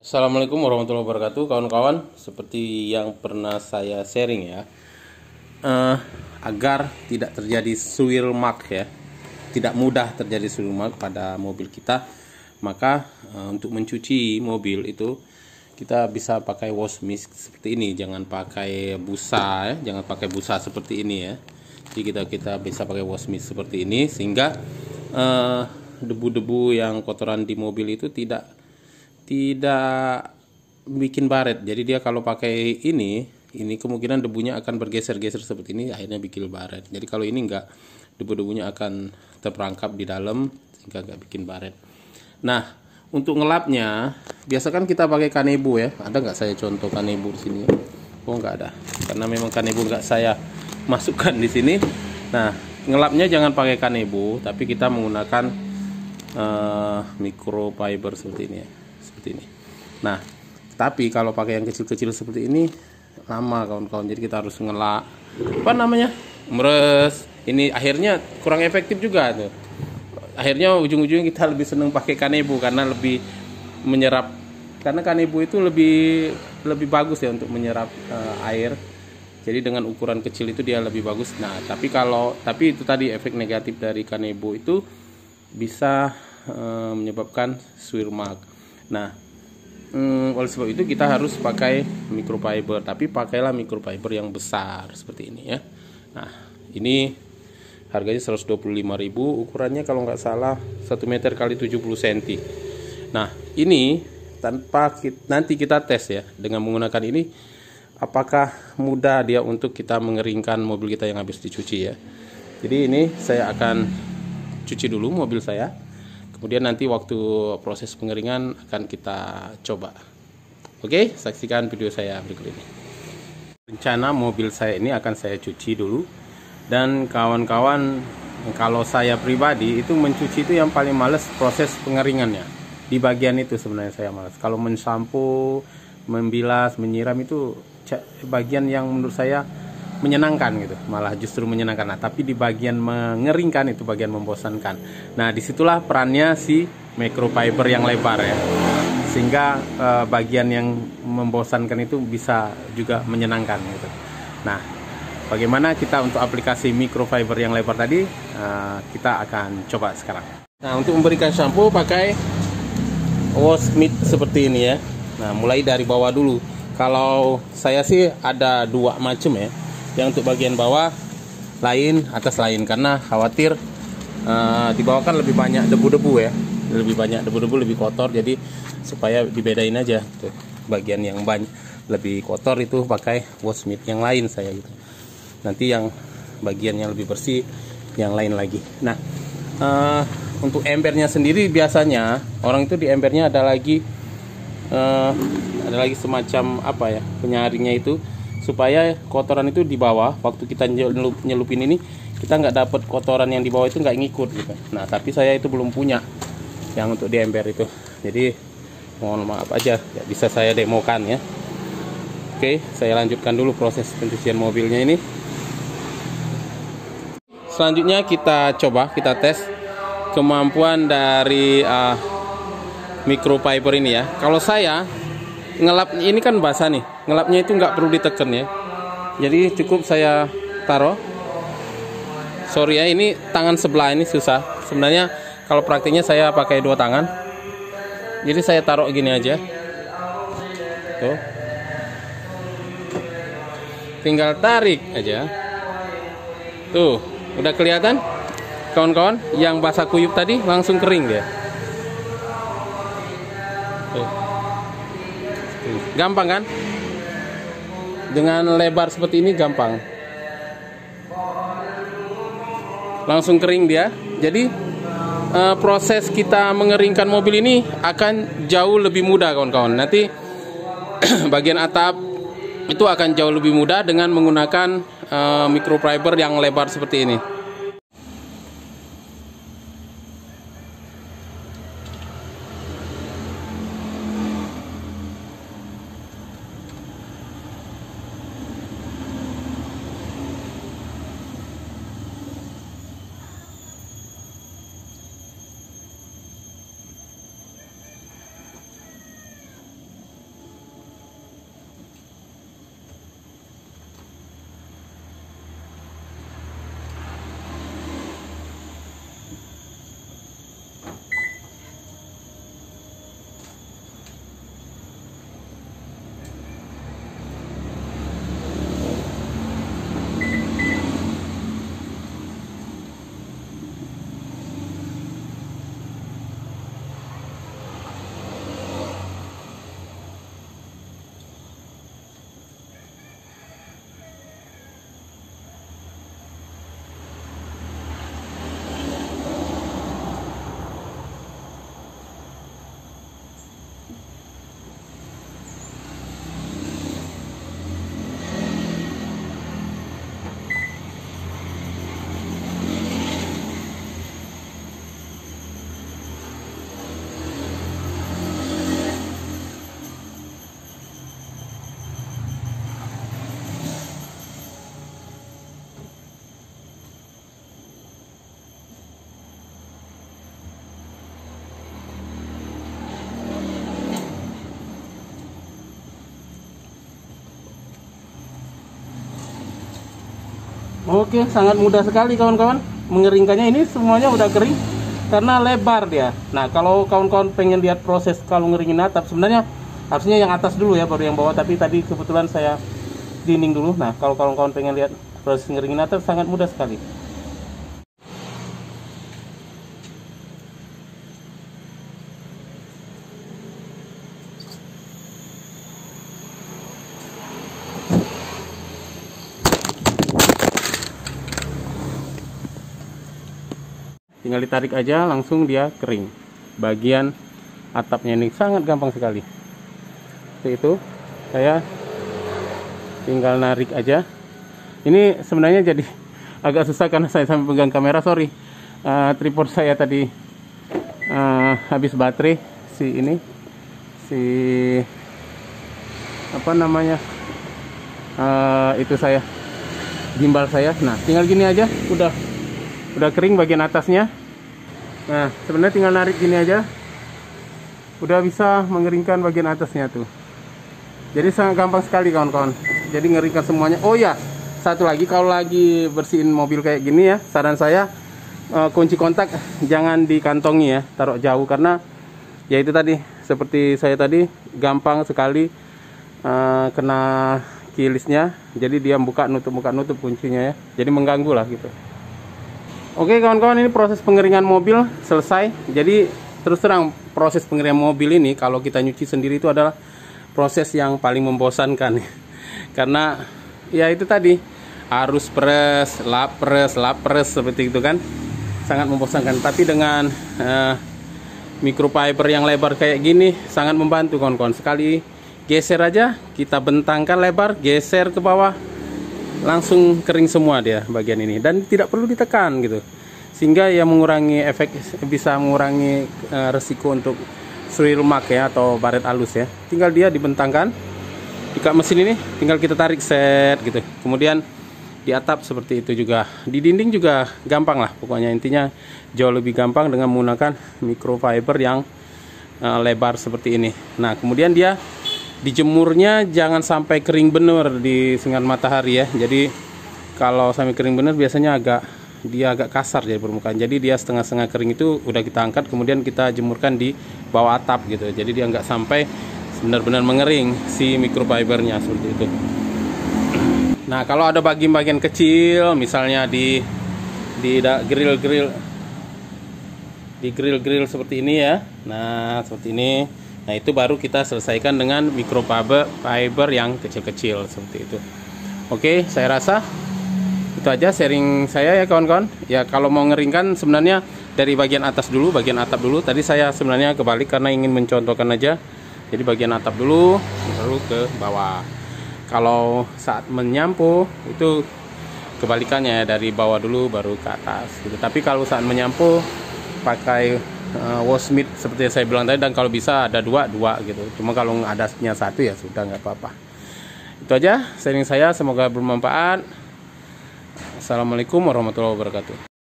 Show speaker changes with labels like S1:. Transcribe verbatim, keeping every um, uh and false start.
S1: Assalamualaikum warahmatullahi wabarakatuh, kawan-kawan. Seperti yang pernah saya sharing ya, eh, agar tidak terjadi swirl mark ya, tidak mudah terjadi swirl mark pada mobil kita, maka eh, untuk mencuci mobil itu kita bisa pakai wash mist seperti ini. Jangan pakai busa ya, jangan pakai busa seperti ini ya. Jadi kita kita bisa pakai wash mist seperti ini sehingga eh, debu-debu yang kotoran di mobil itu tidak tidak bikin baret. Jadi dia kalau pakai ini ini kemungkinan debunya akan bergeser-geser seperti ini, akhirnya bikin baret. Jadi kalau ini enggak, debu-debunya akan terperangkap di dalam sehingga enggak bikin baret. Nah, untuk ngelapnya biasa kan kita pakai kanebo ya. Ada nggak saya contoh kanebo di sini? Oh, nggak ada, karena memang kanebo nggak saya masukkan di sini. Nah, ngelapnya jangan pakai kanebo, tapi kita menggunakan uh, microfiber seperti ini ya. Seperti ini. Nah, tapi kalau pakai yang kecil-kecil seperti ini lama kawan-kawan. Jadi kita harus ngelak apa namanya? Meres. Ini akhirnya kurang efektif juga tuh. Akhirnya ujung-ujungnya kita lebih seneng pakai kanebo karena lebih menyerap. Karena kanebo itu lebih lebih bagus ya untuk menyerap uh, air. Jadi dengan ukuran kecil itu dia lebih bagus. Nah, tapi kalau tapi itu tadi efek negatif dari kanebo itu bisa uh, menyebabkan swirl mark. Nah, hmm, oleh sebab itu kita harus pakai microfiber, tapi pakailah microfiber yang besar seperti ini ya. Nah, ini harganya seratus dua puluh lima ribu, ukurannya kalau nggak salah satu meter kali tujuh puluh sentimeter. Nah, ini tanpa kita, nanti kita tes ya dengan menggunakan ini, apakah mudah dia untuk kita mengeringkan mobil kita yang habis dicuci ya. Jadi ini saya akan cuci dulu mobil saya. Kemudian nanti waktu proses pengeringan akan kita coba. Oke, saksikan video saya berikut ini. Rencana mobil saya ini akan saya cuci dulu. Dan kawan-kawan, kalau saya pribadi itu mencuci itu yang paling males proses pengeringannya. Di bagian itu sebenarnya saya males. Kalau mensampo, membilas, menyiram itu bagian yang menurut saya menyenangkan gitu, malah justru menyenangkan. Nah, tapi di bagian mengeringkan itu bagian membosankan. Nah, disitulah perannya si microfiber yang lebar ya, sehingga eh, bagian yang membosankan itu bisa juga menyenangkan gitu. Nah, bagaimana kita untuk aplikasi microfiber yang lebar tadi, eh, kita akan coba sekarang. Nah, untuk memberikan shampoo pakai wash mist seperti ini ya. Nah, mulai dari bawah dulu. Kalau saya sih ada dua macam ya. Yang untuk bagian bawah lain, atas lain, karena khawatir uh, di bawah kan lebih banyak debu-debu ya, lebih banyak debu-debu, lebih kotor, jadi supaya dibedain aja tuh bagian yang banyak lebih kotor itu pakai wash mist yang lain saya gitu. Nanti yang bagian yang lebih bersih yang lain lagi. Nah, uh, untuk embernya sendiri biasanya orang itu di embernya ada lagi uh, ada lagi semacam apa ya, penyaringnya itu, supaya kotoran itu di bawah waktu kita nyelup, nyelupin ini kita nggak dapat kotoran yang di bawah itu nggak ngikut gitu. Nah, tapi saya itu belum punya yang untuk di ember itu, jadi mohon maaf aja, ya bisa saya demokan ya. Oke, saya lanjutkan dulu proses pencucian mobilnya ini. Selanjutnya kita coba kita tes kemampuan dari uh, microfiber ini ya. Kalau saya ngelap ini kan basah nih, ngelapnya itu nggak perlu diteken ya, jadi cukup saya taruh. Sorry ya, ini tangan sebelah ini susah sebenarnya. Kalau praktiknya saya pakai dua tangan, jadi saya taruh gini aja tuh, tinggal tarik aja tuh, udah kelihatan kawan-kawan, yang basah kuyup tadi langsung kering dia tuh. Gampang kan? Dengan lebar seperti ini gampang. Langsung kering dia. Jadi uh, proses kita mengeringkan mobil ini akan jauh lebih mudah kawan-kawan. Nanti bagian atap itu akan jauh lebih mudah dengan menggunakan uh, microfiber yang lebar seperti ini. Oke, sangat mudah sekali kawan-kawan mengeringkannya. Ini semuanya udah kering karena lebar dia. Nah, kalau kawan-kawan pengen lihat proses kalau ngeringin atap, sebenarnya harusnya yang atas dulu ya, baru yang bawah. Tapi tadi kebetulan saya dinding dulu. Nah, kalau kawan-kawan pengen lihat proses ngeringin atap, sangat mudah sekali. Tinggal ditarik aja, langsung dia kering. Bagian atapnya ini sangat gampang sekali. Seperti itu, saya tinggal narik aja. Ini sebenarnya jadi agak susah karena saya sambil pegang kamera, sorry. Uh, tripod saya tadi uh, habis baterai. Si ini, si apa namanya? Uh, itu saya, gimbal saya. Nah, tinggal gini aja, udah. Udah kering bagian atasnya. Nah, sebenarnya tinggal narik gini aja, udah bisa mengeringkan bagian atasnya tuh. Jadi sangat gampang sekali kawan-kawan. Jadi ngeringkan semuanya. Oh ya, satu lagi, kalau lagi bersihin mobil kayak gini ya, saran saya uh, kunci kontak jangan dikantongi ya, taruh jauh, karena ya itu tadi seperti saya tadi gampang sekali uh, kena kilisnya. Jadi dia buka nutup buka nutup kuncinya ya. Jadi mengganggu lah gitu. Oke kawan-kawan, ini proses pengeringan mobil selesai. Jadi terus terang, proses pengeringan mobil ini kalau kita nyuci sendiri itu adalah proses yang paling membosankan. Karena ya itu tadi, harus pres, lap pres, lap pres seperti itu kan. Sangat membosankan. Tapi dengan uh, microfiber yang lebar kayak gini sangat membantu kawan-kawan. Sekali geser aja, kita bentangkan lebar, geser ke bawah, langsung kering semua dia bagian ini, dan tidak perlu ditekan gitu, sehingga ya mengurangi efek, bisa mengurangi uh, resiko untuk swirl mark ya, atau baret halus ya. Tinggal dia dibentangkan di kap mesin ini, tinggal kita tarik set gitu. Kemudian di atap seperti itu juga, di dinding juga gampang lah pokoknya. Intinya jauh lebih gampang dengan menggunakan microfiber yang uh, lebar seperti ini. Nah, kemudian dia dijemurnya jangan sampai kering bener di sinar matahari ya. Jadi kalau sampai kering bener biasanya agak dia agak kasar jadi permukaan. Jadi dia setengah-setengah kering itu udah kita angkat, kemudian kita jemurkan di bawah atap gitu. Jadi dia nggak sampai benar-benar mengering si microfibernya seperti itu. Nah, kalau ada bagian-bagian kecil misalnya di di grill-grill di grill-grill seperti ini ya. Nah, seperti ini. Nah, itu baru kita selesaikan dengan microfiber fiber yang kecil-kecil seperti itu. Oke, saya rasa itu aja sharing saya ya kawan-kawan. Ya, kalau mau ngeringkan sebenarnya dari bagian atas dulu, bagian atap dulu. Tadi saya sebenarnya kebalik karena ingin mencontohkan aja. Jadi bagian atap dulu, baru ke bawah. Kalau saat menyampu itu kebalikannya, dari bawah dulu baru ke atas gitu. Tapi kalau saat menyampu pakai Uh, wash mitt seperti yang saya bilang tadi, dan kalau bisa ada dua dua gitu. Cuma kalau adanya satu ya sudah, nggak apa-apa. Itu aja sharing saya, semoga bermanfaat. Assalamualaikum warahmatullahi wabarakatuh.